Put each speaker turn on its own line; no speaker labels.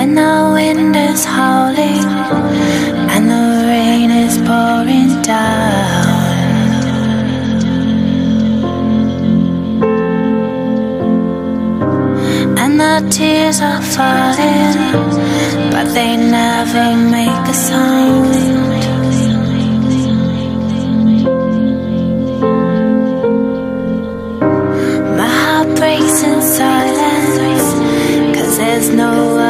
When the wind is howling and the rain is pouring down, and the tears are falling, but they never make a sound. My heart breaks in silence, 'cause there's no